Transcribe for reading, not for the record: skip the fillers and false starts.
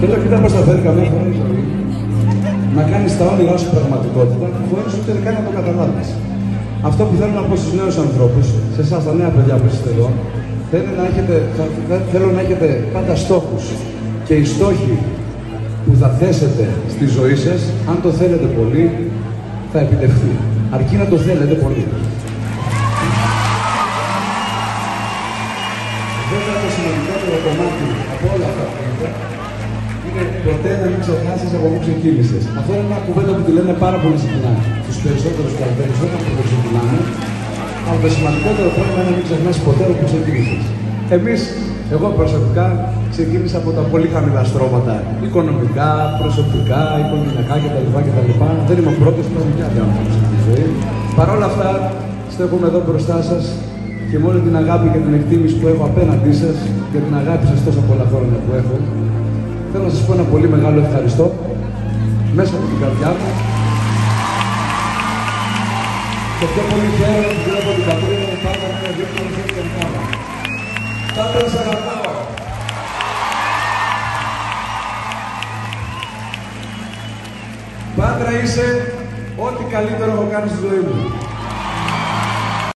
Θέλω να προσπαθήσει καμιά φορά η ζωή να κάνει τα όνειρά σου πραγματικότητα, χωρίς ούτε καν να το καταλάβεις. Αυτό που θέλω να πω στους νέους ανθρώπους, σε εσάς τα νέα παιδιά που είστε εδώ, θέλω να έχετε πάντα στόχους. Και οι στόχοι που θα θέσετε στη ζωή σας, αν το θέλετε πολύ, θα επιτευχθεί. Αρκεί να το θέλετε πολύ. Βέβαια, το σημαντικότερο κομμάτι από όλα αυτά που είπα είναι ποτέ να μην ξεχάσεις από πού ξεκίνησες. Αυτό είναι μια κουβέντα που τη λένε πάρα πολύ συχνά στους περισσότερους καλλιτέχνες όταν το ξεκινάνε. Αλλά το σημαντικότερο πράγμα είναι να μην ξεχνάς ποτέ από πού ξεκίνησες. Εγώ προσωπικά ξεκίνησα από τα πολύ χαμηλά στρώματα. Οικονομικά, προσωπικά, οικογενειακά κτλ. Δεν είμαι ο πρώτος, υπάρχουν και άλλοι άνθρωποι στη ζωή. Παρ' όλα αυτά, στέκομαι εδώ μπροστά σας και με όλη την αγάπη και την εκτίμηση που έχω απέναντί σας και την αγάπη σας τόσα πολλά χρόνια που έχω, θέλω να σας πω ένα πολύ μεγάλο ευχαριστώ μέσα από την καρδιά μου. Και πιο πολύ χαίρομαι που βλέπω την Κατρίνα μου πάντα να δείχνω να φέρει την κάμερα. Πάντα σε αγαπάω. Πάτρα είσαι ό,τι καλύτερο έχω κάνει στη ζωή μου.